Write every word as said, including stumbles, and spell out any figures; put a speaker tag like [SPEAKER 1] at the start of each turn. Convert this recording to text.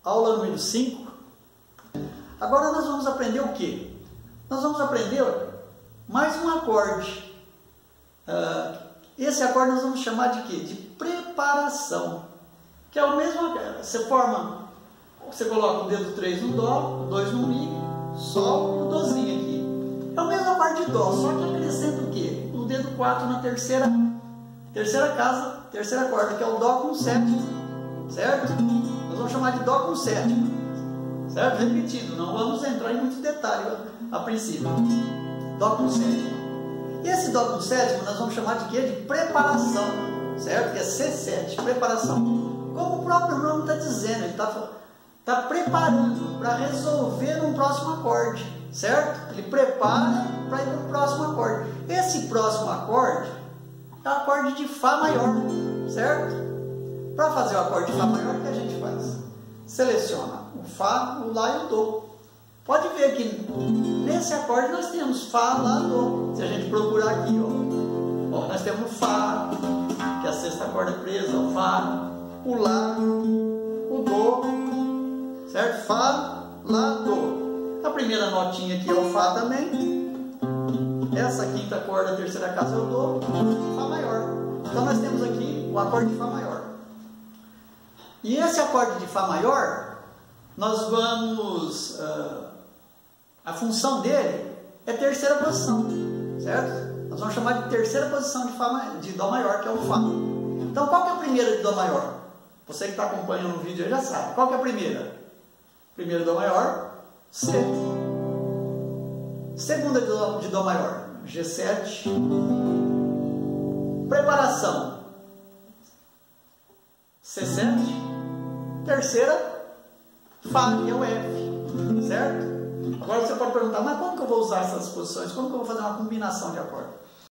[SPEAKER 1] aula número cinco. Agora nós vamos aprender o quê? Nós vamos aprender mais um acorde. Uh, esse acorde nós vamos chamar de quê? De preparação. Que é o mesmo, você forma, você coloca o dedo três no Dó, o dois no Mi, Sol e o Dózinho aqui. É o mesmo acorde de Dó, só que acrescenta o quê? O dedo quatro na terceira, terceira casa, terceira corda, que é o Dó com sétima, certo? Nós vamos chamar de Dó com sétima, certo? Repetido, não vamos entrar em muito detalhe a princípio. Dó com sétima. E esse Dó com sétima nós vamos chamar de quê? De preparação, certo? Que é C sete, preparação. Como o próprio nome está dizendo, ele está tá preparando para resolver um próximo acorde, certo? Ele prepara para ir para o próximo acorde. Esse próximo acorde é o acorde de Fá maior, certo? Para fazer o acorde de Fá maior, o que a gente faz? Seleciona o Fá, o Lá e o Dó. Pode ver que nesse acorde nós temos Fá, Lá, Dó. Se a gente procurar aqui, ó, ó nós temos o Fá, que é a sexta corda presa, o Fá, o Lá, o Dó, certo? Fá, Lá, Dó. A primeira notinha aqui é o Fá também. Essa quinta corda, a terceira casa é o Dó, Fá maior. Então nós temos aqui o acorde de Fá maior. E esse acorde de Fá maior, nós vamos... Uh, a função dele é terceira posição, certo? Nós vamos chamar de terceira posição de, Fá, de Dó maior, que é o Fá. Então qual que é a primeira de Dó maior? Você que está acompanhando o vídeo já sabe. Qual que é a primeira? Primeira de Dó maior, C. Segunda de Dó, de Dó maior, G sete. Preparação, C sete. Terceira, Fá, que é o F, certo? Agora você pode perguntar, mas como que eu vou usar essas posições? Como que eu vou fazer uma combinação de acordes?